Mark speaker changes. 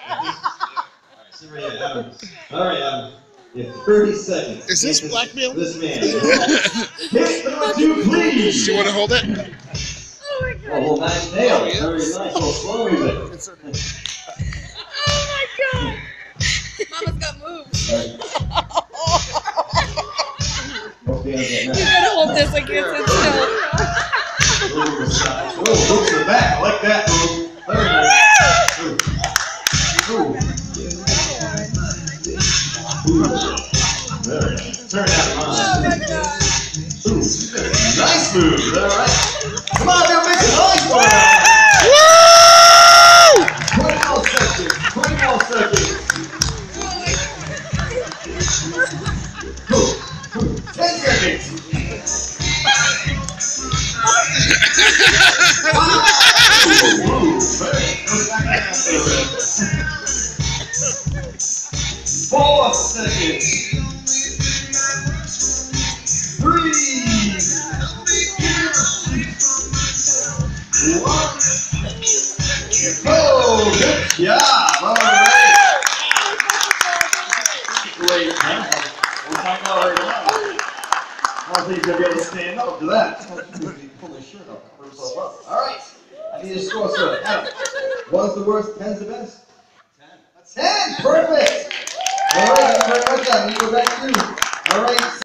Speaker 1: Sit right here, Adam. All right, Adam. You have 30 seconds.
Speaker 2: Is this blackmail?
Speaker 1: This man. Hit number 2, please.
Speaker 2: Do you want to hold it?
Speaker 3: Oh my god.
Speaker 1: Oh, nice nail. Very nice. Little slow music.
Speaker 3: Oh my god. Mama's got moves. You gotta hold this, I can't sit still.
Speaker 1: Oh, hooks in the back. I like that move. Very nice. Ooh. Very nice. Turn that around.
Speaker 3: Oh my god.
Speaker 1: Ooh. Nice move. All right. Come on, now make a nice one.
Speaker 2: Woo!
Speaker 1: 20 more seconds. 20 more seconds. 10 seconds. Whoa, Four seconds. 3, 2, 1. Oh, good job. All right. Wait, huh? We'll find out right now. I don't think he's going to be able to stand up to that. He pull his shirt up, cover himself up. All right. I need a score, sir. Adam, one's the worst, 10's the best? 10. 10, perfect. All right, thank you very much, Adam. You go back to you. All right.